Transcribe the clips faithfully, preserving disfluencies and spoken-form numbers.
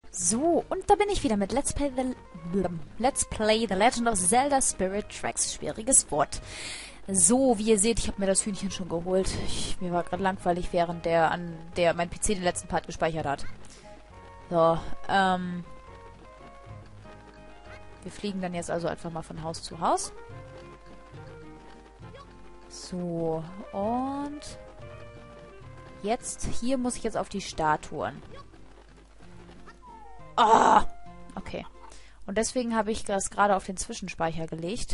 So, und da bin ich wieder mit Let's Play The, Let's Play The Legend of Zelda Spirit Tracks. Schwieriges Wort. So, wie ihr seht, ich habe mir das Hühnchen schon geholt. Ich, mir war gerade langweilig, während der an der mein P C den letzten Part gespeichert hat. So, ähm... wir fliegen dann jetzt also einfach mal von Haus zu Haus. So, und... jetzt, hier muss ich jetzt auf die Statuen. Ah! Okay. Und deswegen habe ich das gerade auf den Zwischenspeicher gelegt.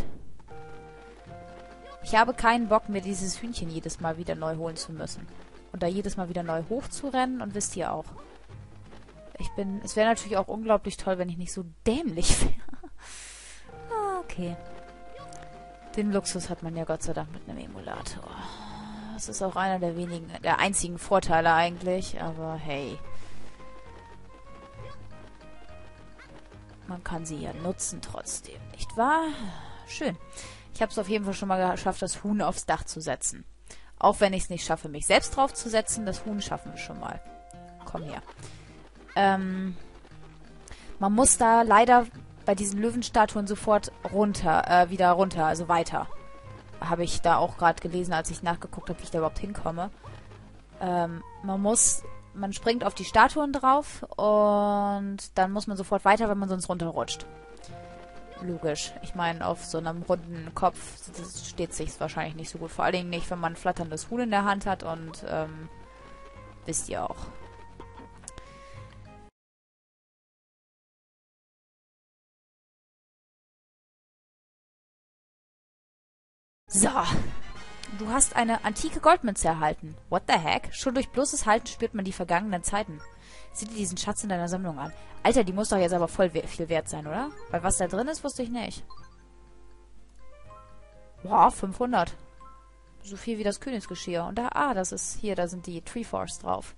Ich habe keinen Bock, mir dieses Hühnchen jedes Mal wieder neu holen zu müssen. Und da jedes Mal wieder neu hochzurennen. Und wisst ihr auch. Ich bin... Es wäre natürlich auch unglaublich toll, wenn ich nicht so dämlich wäre. Ah, okay. Den Luxus hat man ja Gott sei Dank mit einem Emulator. Das ist auch einer der wenigen... der einzigen Vorteile eigentlich. Aber hey... man kann sie ja nutzen trotzdem, nicht wahr? Schön. Ich habe es auf jeden Fall schon mal geschafft, das Huhn aufs Dach zu setzen. Auch wenn ich es nicht schaffe, mich selbst drauf zu setzen, das Huhn schaffen wir schon mal. Komm her. Ähm, man muss da leider bei diesen Löwenstatuen sofort runter, äh, wieder runter, also weiter. Habe ich da auch gerade gelesen, als ich nachgeguckt habe, wie ich da überhaupt hinkomme. Ähm, man muss... man springt auf die Statuen drauf und dann muss man sofort weiter, wenn man sonst runterrutscht. Logisch. Ich meine, auf so einem runden Kopf steht sich's wahrscheinlich nicht so gut. Vor allen Dingen nicht, wenn man ein flatterndes Huhn in der Hand hat und ähm, wisst ihr auch. So. Du hast eine antike Goldmünze erhalten. What the heck? Schon durch bloßes Halten spürt man die vergangenen Zeiten. Sieh dir diesen Schatz in deiner Sammlung an. Alter, die muss doch jetzt aber voll we viel wert sein, oder? Weil was da drin ist, wusste ich nicht. Boah, fünfhundert. So viel wie das Königsgeschirr. Und da, ah, das ist hier, da sind die Treeforce drauf.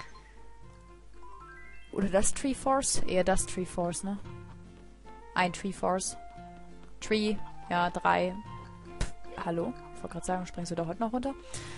Oder das Treeforce? Eher das Treeforce, ne? Ein Treeforce. Tree, ja, drei. Pff, hallo? Ich wollte gerade sagen, springst du da heute noch runter?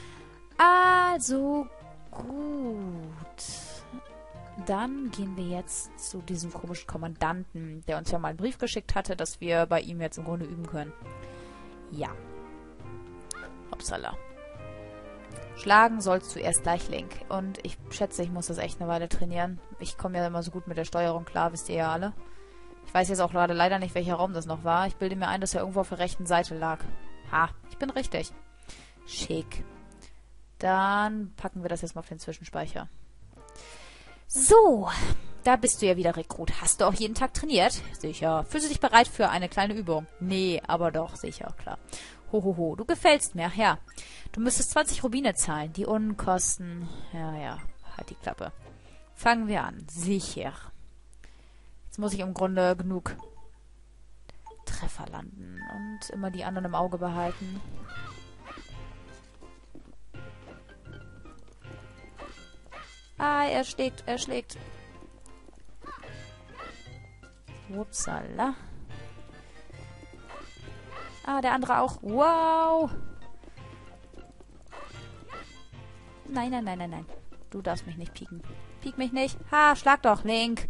Also, gut. Dann gehen wir jetzt zu diesem komischen Kommandanten, der uns ja mal einen Brief geschickt hatte, dass wir bei ihm jetzt im Grunde üben können. Ja. Upsala. Schlagen sollst du erst gleich, Link. Und ich schätze, ich muss das echt eine Weile trainieren. Ich komme ja immer so gut mit der Steuerung klar, wisst ihr ja alle. Ich weiß jetzt auch gerade leider nicht, welcher Raum das noch war. Ich bilde mir ein, dass er irgendwo auf der rechten Seite lag. Ha, ich bin richtig. Schick. Dann packen wir das jetzt mal auf den Zwischenspeicher. So, da bist du ja wieder Rekrut. Hast du auch jeden Tag trainiert? Sicher. Fühlst du dich bereit für eine kleine Übung? Nee, aber doch, sicher, klar. Hohoho, ho, ho. Du gefällst mir, ach ja. Du müsstest zwanzig Rubine zahlen. Die Unkosten... Ja, ja, halt die Klappe. Fangen wir an. Sicher. Jetzt muss ich im Grunde genug... Treffer landen und immer die anderen im Auge behalten. Ah, er schlägt, er schlägt. Upsala. Ah, der andere auch. Wow. Nein, nein, nein, nein, nein. Du darfst mich nicht pieken. Piek mich nicht. Ha, schlag doch, Link.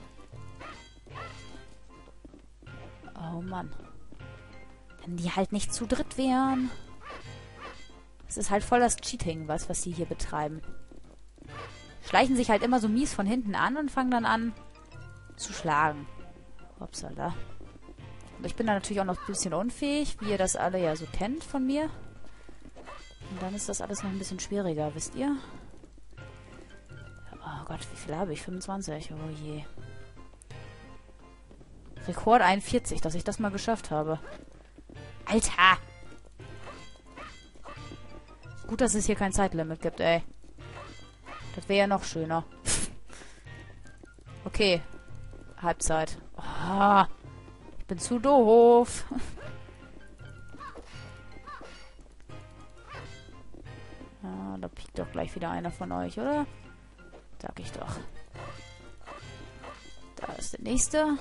Oh Mann. Wenn die halt nicht zu dritt wären. Es ist halt voll das Cheating, was, was die hier betreiben. Schleichen sich halt immer so mies von hinten an und fangen dann an zu schlagen. Upsala. Und ich bin da natürlich auch noch ein bisschen unfähig, wie ihr das alle ja so kennt von mir. Und dann ist das alles noch ein bisschen schwieriger, wisst ihr? Oh Gott, wie viel habe ich? fünfundzwanzig. Oh je. Rekord einundvierzig, dass ich das mal geschafft habe. Alter! Gut, dass es hier kein Zeitlimit gibt, ey. Das wäre ja noch schöner. Okay. Halbzeit. Oh, ich bin zu doof. Ja, da piekt doch gleich wieder einer von euch, oder? Sag ich doch. Da ist der nächste.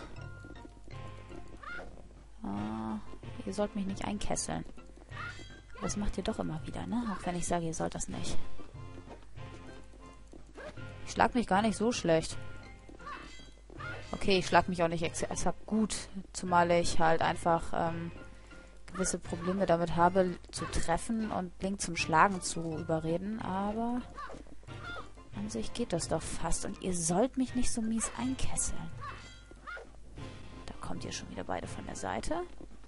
Ah, ihr sollt mich nicht einkesseln. Das macht ihr doch immer wieder, ne? Auch wenn ich sage, ihr sollt das nicht. Ich schlag mich gar nicht so schlecht. Okay, ich schlag mich auch nicht ex exakt gut, zumal ich halt einfach ähm, gewisse Probleme damit habe, zu treffen und Link zum Schlagen zu überreden, aber an sich geht das doch fast und ihr sollt mich nicht so mies einkesseln. Da kommt ihr schon wieder beide von der Seite.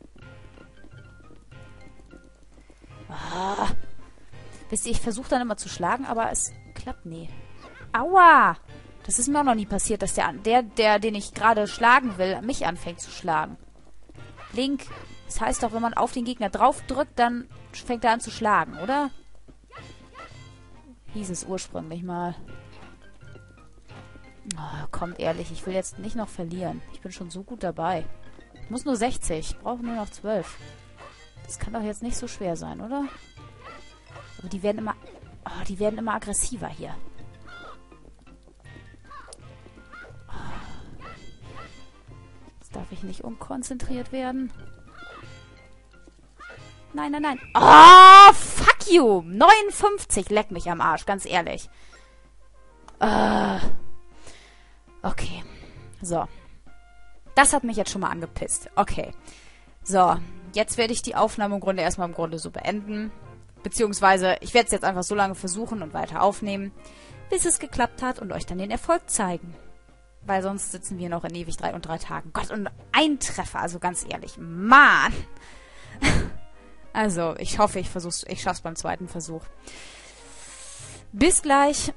Ah. Wisst ihr, ich versuche dann immer zu schlagen, aber es klappt nie. Aua! Das ist mir auch noch nie passiert, dass der, der, der den ich gerade schlagen will, mich anfängt zu schlagen. Link, das heißt doch, wenn man auf den Gegner draufdrückt, dann fängt er an zu schlagen, oder? Hieß es ursprünglich mal. Oh, kommt ehrlich, ich will jetzt nicht noch verlieren. Ich bin schon so gut dabei. Ich muss nur sechzig, ich brauche nur noch zwölf. Das kann doch jetzt nicht so schwer sein, oder? Aber die werden immer... Oh, die werden immer aggressiver hier. Jetzt darf ich nicht unkonzentriert werden. Nein, nein, nein. Oh, fuck you! neunundfünfzig, leck mich am Arsch, ganz ehrlich. Uh, okay. So. Das hat mich jetzt schon mal angepisst. Okay. So. Jetzt werde ich die Aufnahme im Grunde erstmal im Grunde so beenden. Beziehungsweise, ich werde es jetzt einfach so lange versuchen und weiter aufnehmen, bis es geklappt hat und euch dann den Erfolg zeigen. Weil sonst sitzen wir noch in ewig drei und drei Tagen. Gott, und ein Treffer, also ganz ehrlich. Mann! Also, ich hoffe, ich versuch's, ich schaff's beim zweiten Versuch. Bis gleich!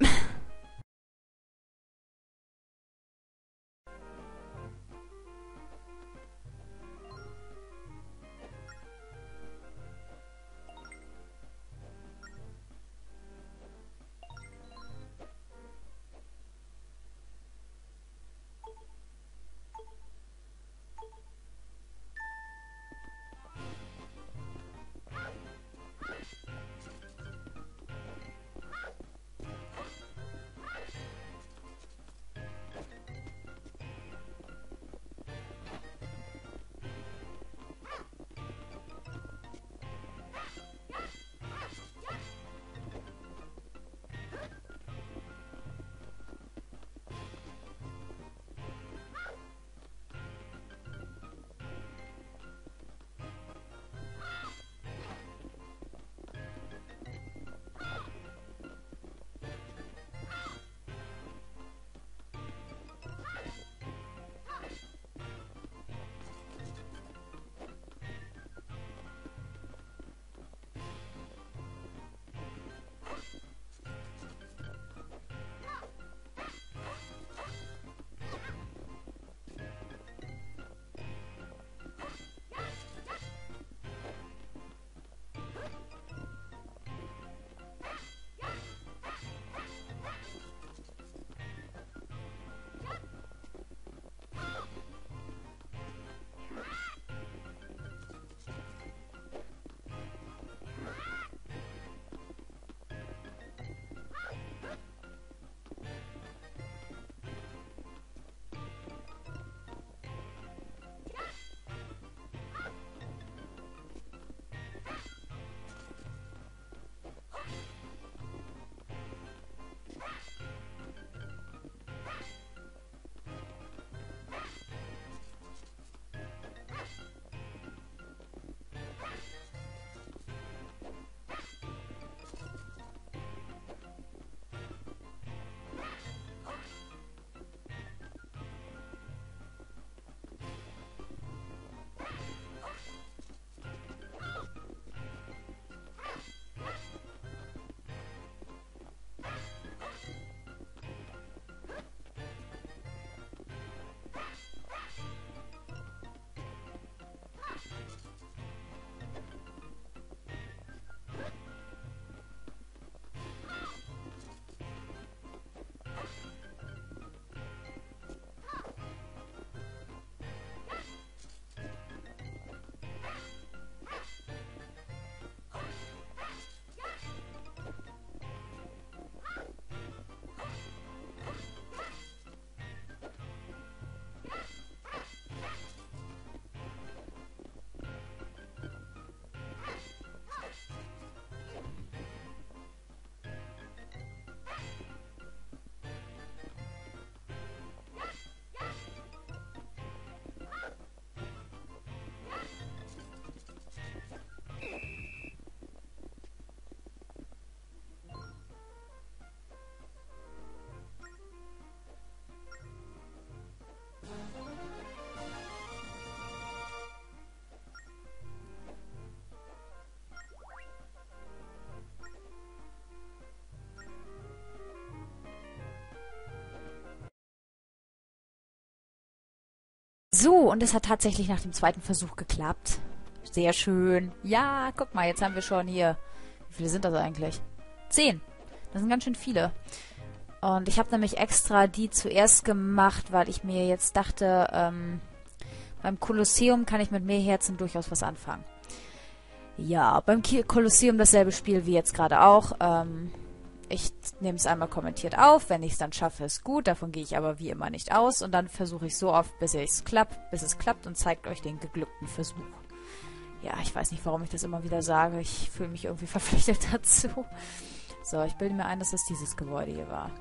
So, und es hat tatsächlich nach dem zweiten Versuch geklappt. Sehr schön. Ja, guck mal, jetzt haben wir schon hier... Wie viele sind das eigentlich? Zehn. Das sind ganz schön viele. Und ich habe nämlich extra die zuerst gemacht, weil ich mir jetzt dachte, ähm, beim Kolosseum kann ich mit mehr Herzen durchaus was anfangen. Ja, beim Kolosseum dasselbe Spiel wie jetzt gerade auch. Ähm, ich nehme es einmal kommentiert auf. Wenn ich es dann schaffe, ist gut. Davon gehe ich aber wie immer nicht aus. Und dann versuche ich so oft, bis es klappt, bis es klappt und zeigt euch den geglückten Versuch. Ja, ich weiß nicht, warum ich das immer wieder sage. Ich fühle mich irgendwie verpflichtet dazu. So, ich bilde mir ein, dass das dieses Gebäude hier war.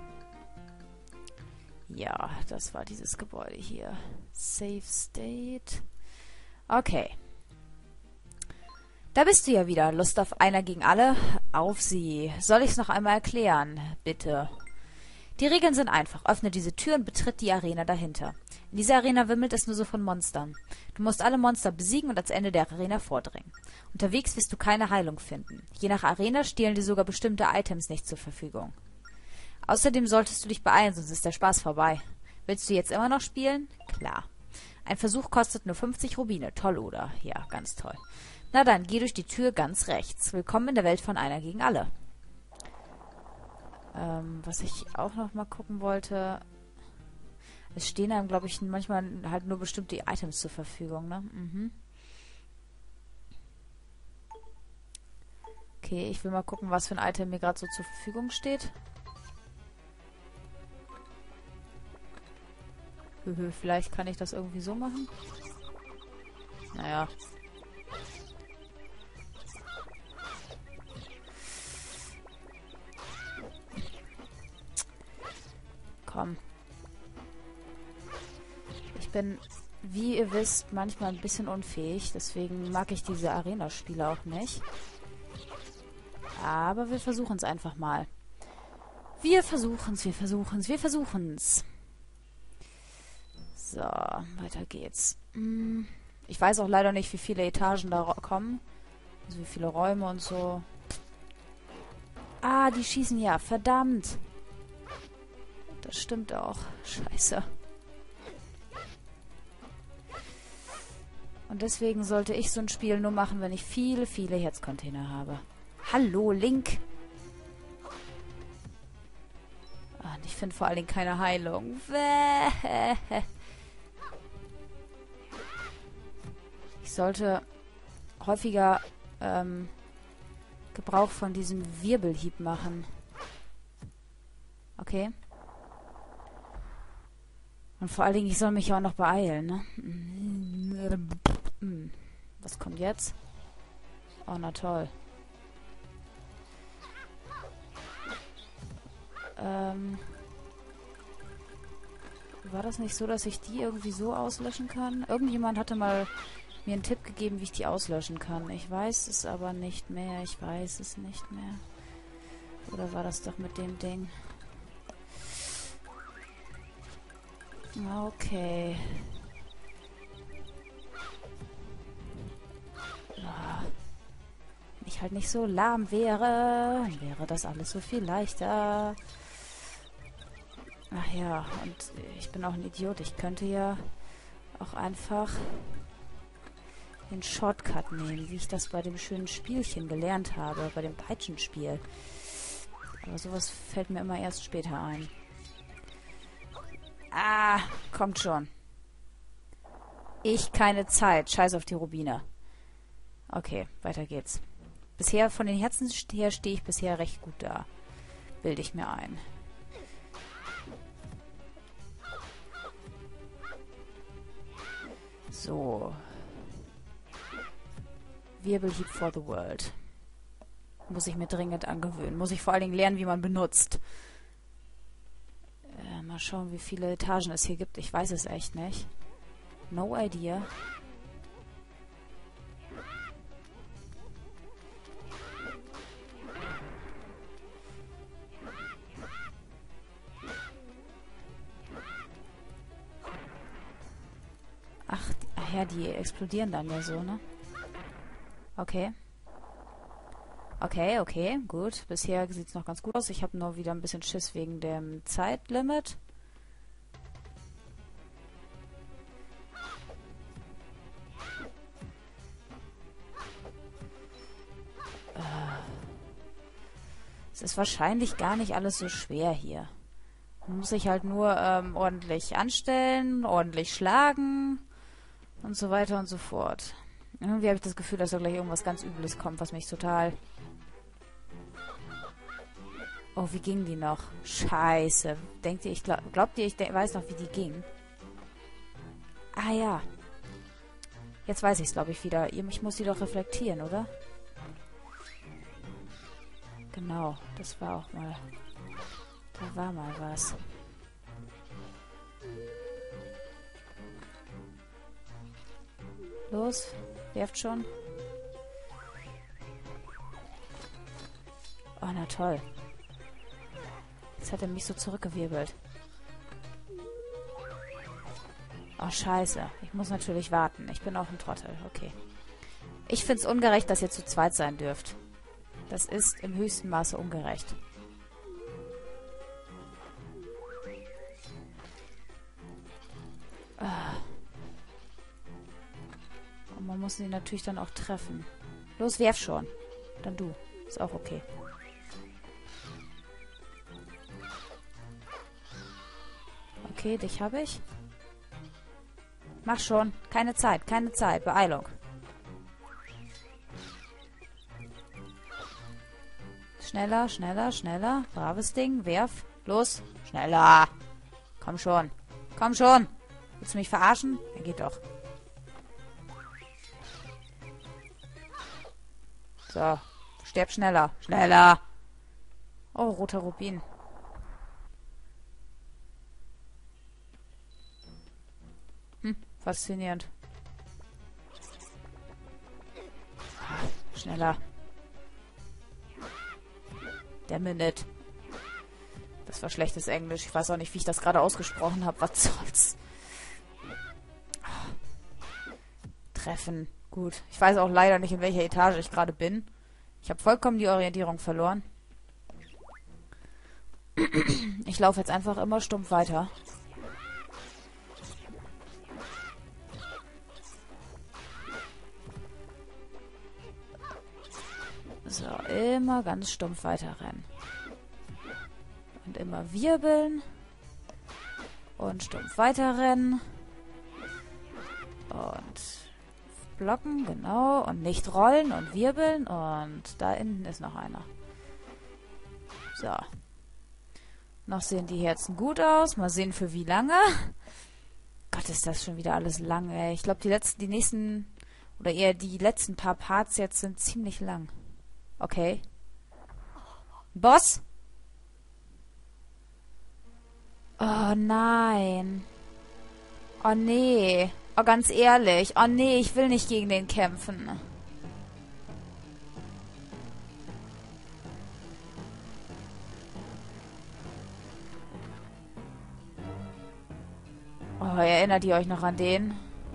Ja, das war dieses Gebäude hier. Save State. Okay. Da bist du ja wieder. Lust auf einer gegen alle? Auf sie. Soll ich es noch einmal erklären? Bitte. Die Regeln sind einfach. Öffne diese Tür und betritt die Arena dahinter. In dieser Arena wimmelt es nur so von Monstern. Du musst alle Monster besiegen und ans Ende der Arena vordringen. Unterwegs wirst du keine Heilung finden. Je nach Arena stehlen dir sogar bestimmte Items nicht zur Verfügung. Außerdem solltest du dich beeilen, sonst ist der Spaß vorbei. Willst du jetzt immer noch spielen? Klar. Ein Versuch kostet nur fünfzig Rubine. Toll, oder? Ja, ganz toll. Na dann, geh durch die Tür ganz rechts. Willkommen in der Welt von einer gegen alle. Ähm, was ich auch noch mal gucken wollte... Es stehen einem, glaube ich, manchmal halt nur bestimmte Items zur Verfügung, ne? Mhm. Okay, ich will mal gucken, was für ein Item mir gerade so zur Verfügung steht. Höhö, vielleicht kann ich das irgendwie so machen. Naja. Komm. Ich bin, wie ihr wisst, manchmal ein bisschen unfähig. Deswegen mag ich diese Arena-Spiele auch nicht. Aber wir versuchen es einfach mal. Wir versuchen es, wir versuchen es, wir versuchen es. So, weiter geht's. Ich weiß auch leider nicht, wie viele Etagen da kommen. Also wie viele Räume und so. Ah, die schießen ja. Verdammt. Das stimmt auch. Scheiße. Und deswegen sollte ich so ein Spiel nur machen, wenn ich viele, viele Herzcontainer habe. Hallo, Link! Ah, ich finde vor allen Dingen keine Heilung. Ich sollte häufiger ähm, Gebrauch von diesem Wirbelhieb machen. Okay. Und vor allen Dingen, ich soll mich auch noch beeilen, ne? Was kommt jetzt? Oh, na toll. Ähm... War das nicht so, dass ich die irgendwie so auslöschen kann? Irgendjemand hatte mal mir einen Tipp gegeben, wie ich die auslöschen kann. Ich weiß es aber nicht mehr. Ich weiß es nicht mehr. Oder war das doch mit dem Ding? Okay. Ah. Wenn ich halt nicht so lahm wäre, wäre das alles so viel leichter. Ach ja, und ich bin auch ein Idiot. Ich könnte ja auch einfach den Shortcut nehmen, wie ich das bei dem schönen Spielchen gelernt habe, bei dem Peitschenspiel. Aber sowas fällt mir immer erst später ein. Ah, kommt schon. Ich keine Zeit. Scheiß auf die Rubine. Okay, weiter geht's. Bisher, von den Herzen her, stehe ich bisher recht gut da. Bilde ich mir ein. So. Wirbelhieb for the world. Muss ich mir dringend angewöhnen. Muss ich vor allen Dingen lernen, wie man benutzt. Äh, mal schauen, wie viele Etagen es hier gibt. Ich weiß es echt nicht. No idea. Ach, ach ja, die explodieren dann ja so, ne? Okay. Okay, okay, gut. Bisher sieht es noch ganz gut aus. Ich habe nur wieder ein bisschen Schiss wegen dem Zeitlimit. Es ist wahrscheinlich gar nicht alles so schwer hier. Man muss sich halt nur ähm, ordentlich anstellen, ordentlich schlagen und so weiter und so fort. Irgendwie habe ich das Gefühl, dass da gleich irgendwas ganz Übles kommt, was mich total... Oh, wie ging die noch? Scheiße. Denkt ihr, ich glaub, glaubt ihr, ich weiß noch, wie die ging? Ah ja. Jetzt weiß ich es, glaube ich, wieder. Ich muss sie doch reflektieren, oder? Genau, das war auch mal... Da war mal was. Los, werft schon. Oh, na toll. Jetzt hat er mich so zurückgewirbelt. Oh, scheiße. Ich muss natürlich warten. Ich bin auch ein Trottel. Okay. Ich find's ungerecht, dass ihr zu zweit sein dürft. Das ist im höchsten Maße ungerecht. Und man muss sie natürlich dann auch treffen. Los, werf schon. Dann du. Ist auch okay. Okay, dich habe ich. Mach schon. Keine Zeit, keine Zeit. Beeilung. Schneller, schneller, schneller. Braves Ding. Werf. Los. Schneller. Komm schon. Komm schon. Willst du mich verarschen? Ja, geht doch. So. Sterb schneller. Schneller. Oh, roter Rubin. Hm, faszinierend. Schneller. Damn it. Das war schlechtes Englisch. Ich weiß auch nicht, wie ich das gerade ausgesprochen habe. Was soll's? Treffen. Gut. Ich weiß auch leider nicht, in welcher Etage ich gerade bin. Ich habe vollkommen die Orientierung verloren. Ich laufe jetzt einfach immer stumpf weiter. So, immer ganz stumpf weiterrennen. Und immer wirbeln. Und stumpf weiterrennen. Und blocken, genau. Und nicht rollen und wirbeln. Und da hinten ist noch einer. So. Noch sehen die Herzen gut aus. Mal sehen, für wie lange. Gott, ist das schon wieder alles lang, ey. Ich glaube, die letzten, die nächsten, oder eher die letzten paar Parts jetzt sind ziemlich lang. Okay. Boss? Oh nein. Oh nee. Oh, ganz ehrlich. Oh nee, ich will nicht gegen den kämpfen. Oh, erinnert ihr euch noch an den?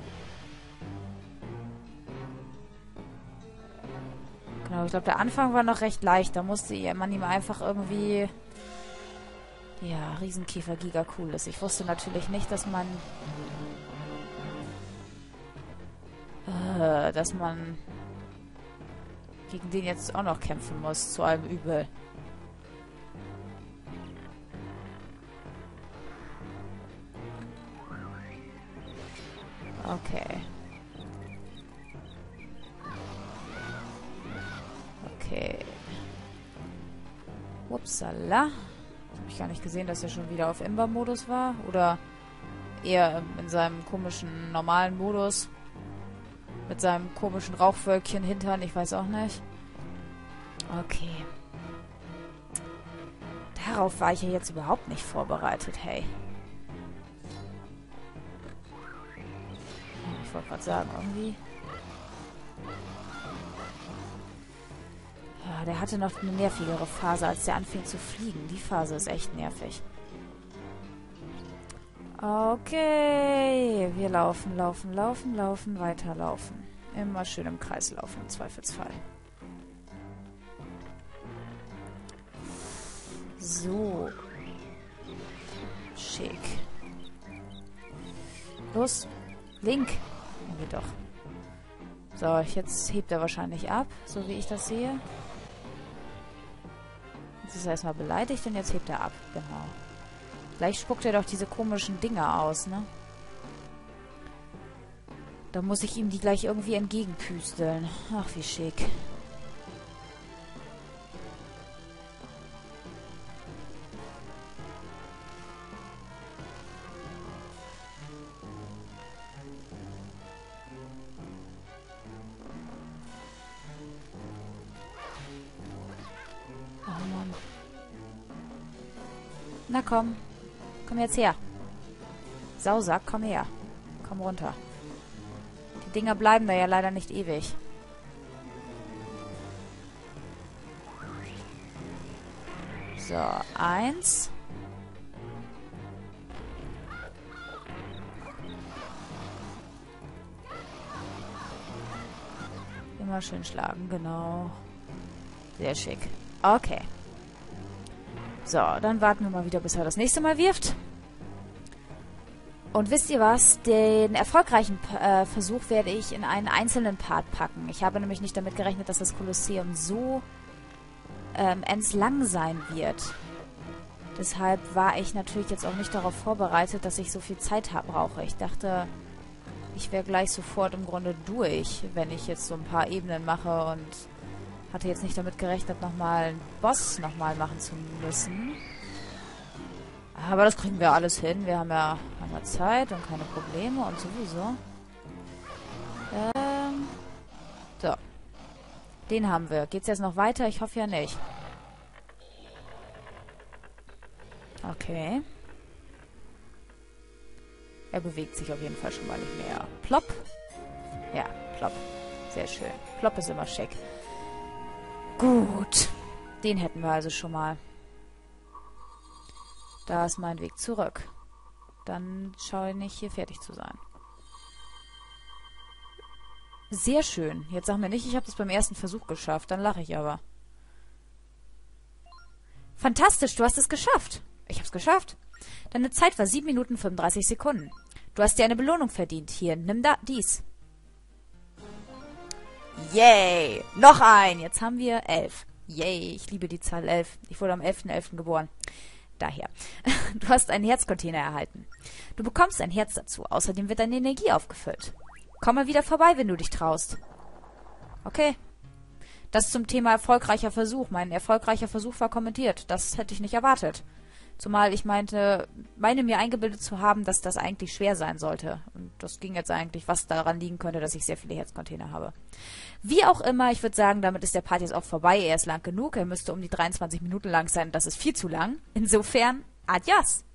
Genau, ich glaube, der Anfang war noch recht leicht. Da musste man ihm einfach irgendwie... Ja, Riesenkäfer giga cool ist. Ich wusste natürlich nicht, dass man... Äh, dass man... gegen den jetzt auch noch kämpfen muss, zu allem Übel. Okay. Okay. Upsala. Habe ich gar nicht gesehen, dass er schon wieder auf Ember-Modus war. Oder eher in seinem komischen, normalen Modus. Mit seinem komischen Rauchwölkchen hintern. Ich weiß auch nicht. Okay. Darauf war ich ja jetzt überhaupt nicht vorbereitet, hey. Ich wollte gerade sagen, irgendwie... Ja, der hatte noch eine nervigere Phase, als der anfing zu fliegen. Die Phase ist echt nervig. Okay. Wir laufen, laufen, laufen, laufen, weiterlaufen. Immer schön im Kreis laufen, im Zweifelsfall. So. Schick. Los. Link. Ja, geht doch. So, jetzt hebt er wahrscheinlich ab, so wie ich das sehe. ist er erstmal beleidigt und jetzt hebt er ab. Genau. Gleich spuckt er doch diese komischen Dinger aus, ne? Da muss ich ihm die gleich irgendwie entgegenpüsteln. Ach, wie schick. Oh Mann. Na komm. Komm jetzt her. Sausack, komm her. Komm runter. Die Dinger bleiben da ja leider nicht ewig. So, eins. Immer schön schlagen, genau. Sehr schick. Okay. So, dann warten wir mal wieder, bis er das nächste Mal wirft. Und wisst ihr was? Den erfolgreichen äh, Versuch werde ich in einen einzelnen Part packen. Ich habe nämlich nicht damit gerechnet, dass das Kolosseum so ähm, endlang sein wird. Deshalb war ich natürlich jetzt auch nicht darauf vorbereitet, dass ich so viel Zeit hab, brauche. Ich dachte, ich wäre gleich sofort im Grunde durch, wenn ich jetzt so ein paar Ebenen mache und hatte jetzt nicht damit gerechnet, nochmal einen Boss nochmal machen zu müssen. Aber das kriegen wir alles hin. Wir haben ja, haben ja Zeit und keine Probleme und sowieso. Ähm. So. Den haben wir. Geht's jetzt noch weiter? Ich hoffe ja nicht. Okay. Er bewegt sich auf jeden Fall schon mal nicht mehr. Plopp. Ja, plopp. Sehr schön. Plopp ist immer schick. Gut. Den hätten wir also schon mal. Da ist mein Weg zurück. Dann schaue ich nicht, hier fertig zu sein. Sehr schön. Jetzt sag mir nicht, ich habe das beim ersten Versuch geschafft. Dann lache ich aber. Fantastisch, du hast es geschafft. Ich habe es geschafft. Deine Zeit war sieben Minuten fünfunddreißig Sekunden. Du hast dir eine Belohnung verdient. Hier, nimm da dies. Yay! Noch ein! Jetzt haben wir elf. Yay, ich liebe die Zahl elf. Ich wurde am elften elften geboren. Daher. Du hast einen Herzcontainer erhalten. Du bekommst ein Herz dazu. Außerdem wird deine Energie aufgefüllt. Komm mal wieder vorbei, wenn du dich traust. Okay. Das zum Thema erfolgreicher Versuch. Mein erfolgreicher Versuch war kommentiert. Das hätte ich nicht erwartet. Zumal ich meinte, meine mir eingebildet zu haben, dass das eigentlich schwer sein sollte. Und das ging jetzt eigentlich, was daran liegen könnte, dass ich sehr viele Herzcontainer habe. Wie auch immer, ich würde sagen, damit ist der Part jetzt auch vorbei. Er ist lang genug. Er müsste um die dreiundzwanzig Minuten lang sein. Das ist viel zu lang. Insofern, adios!